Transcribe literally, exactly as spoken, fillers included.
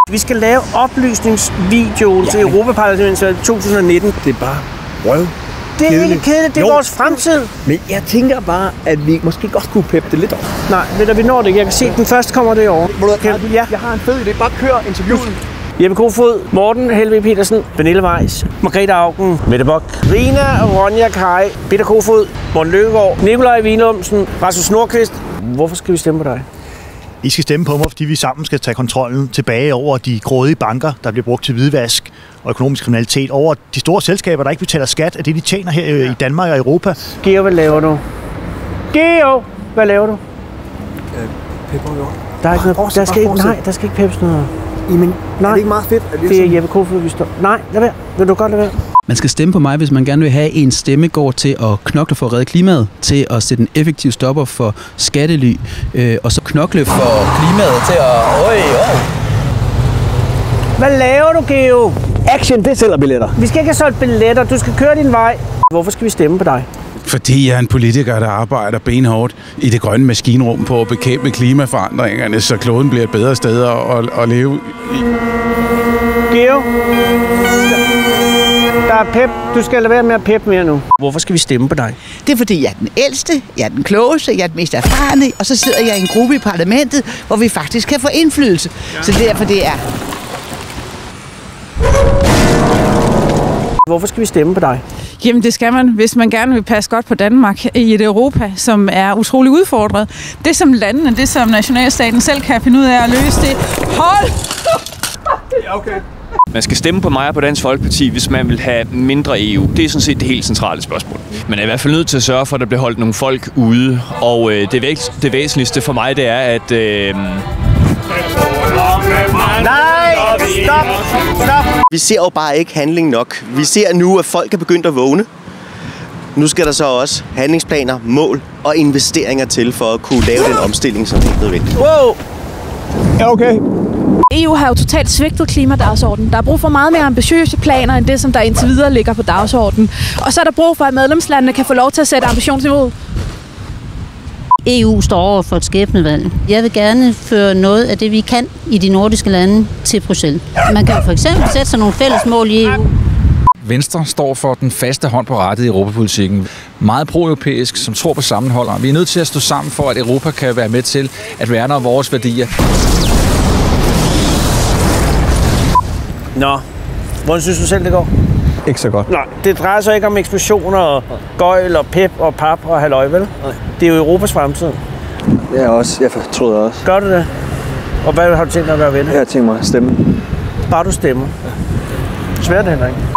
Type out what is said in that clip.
Vi skal lave oplysningsvideoen ja, til Europaparlamentsvalget to tusind nitten. Det er bare røv. Det er kedeligt. Ikke kedeligt, det er jo vores fremtid. Men jeg tænker bare, at vi måske godt kunne peppe det lidt op. Nej, ved du, vi når det. Jeg kan se, den første kommer det over. Kan, ja. Jeg har en fed idé. Bare kør interviewen. Jeppe Kofod, Morten Helvig Petersen, Pernille Weiss, Margrethe Auken, Mette Bock, Rina, Ronja Kaj, Peter Kofod, Morten Løkkegaard, Nikolaj Villumsen, Rasmus Nordqvist. Hvorfor skal vi stemme på dig? I skal stemme på mig, fordi vi sammen skal tage kontrollen tilbage over de grådige banker, der bliver brugt til hvidvask og økonomisk kriminalitet, over de store selskaber, der ikke betaler skat af det, de tjener her i Danmark og Europa. Geo, hvad laver du? Geo, hvad laver du? Øh, pepper jo. Der er ikke noget, der skal ikke, nej, der skal ikke peppes noget. Jamen, nej, er det ikke meget fedt? Er det, det er Jeppe Kofod, vi står. Nej, lad være. Vil du godt lade være? Man skal stemme på mig, hvis man gerne vil have, en stemme går til at knokle for at redde klimaet, til at sætte en effektiv stopper for skattely, øh, og så knokle for klimaet til at... Øj, øj. Hvad laver du, Geo? Action, det sælger billetter. Vi skal ikke have solgt billetter. Du skal køre din vej. Hvorfor skal vi stemme på dig? Fordi jeg er en politiker, der arbejder benhårdt i det grønne maskinrum på at bekæmpe klimaforandringerne, så kloden bliver et bedre sted at, at leve i. Geo, der er pep. Du skal lade være med at peppe mere nu. Hvorfor skal vi stemme på dig? Det er fordi, jeg er den ældste, jeg er den klogeste, jeg er den mest erfarne, og så sidder jeg i en gruppe i parlamentet, hvor vi faktisk kan få indflydelse. Så derfor det er... Hvorfor skal vi stemme på dig? Jamen det skal man, hvis man gerne vil passe godt på Danmark i et Europa, som er utrolig udfordret. Det som landene, det som nationalstaten selv kan finde ud af at løse det. Hold! Ja, okay. Man skal stemme på mig og på Dansk Folkeparti, hvis man vil have mindre E U. Det er sådan set det helt centrale spørgsmål. Man er i hvert fald nødt til at sørge for, at der bliver holdt nogle folk ude. Og øh, det, væs- det væsentligste for mig, det er, at... Øh... Nej! Stop! Stop! Vi ser jo bare ikke handling nok. Vi ser nu, at folk er begyndt at vågne. Nu skal der så også handlingsplaner, mål og investeringer til for at kunne lave den omstilling, som er nødvendig. Wow! Ja, okay. E U har jo totalt svigtet klimadagsordenen. Der er brug for meget mere ambitiøse planer, end det, som der indtil videre ligger på dagsordenen. Og så er der brug for, at medlemslandene kan få lov til at sætte ambitionsniveauet. E U står over for et skæbnevalg. Jeg vil gerne føre noget af det, vi kan i de nordiske lande til Bruxelles. Man kan for eksempel sætte sig nogle fælles mål i E U. Venstre står for den faste hånd på rattet i europapolitikken. Meget pro-europæisk, som tror på sammenhold. Vi er nødt til at stå sammen for, at Europa kan være med til at værne om vores værdier. Nå, hvordan synes du selv, det går? Ikke så godt. Nej, det drejer sig ikke om eksplosioner og gøjl og pep og pap og halløj, vel? Nej. Det er jo Europas fremtid. Det er også. Jeg fortryder også. Gør du det? Og hvad har du tænkt dig at gøre ved det? Jeg har tænkt mig at stemme. Bare du stemmer. Svært det heller ikke.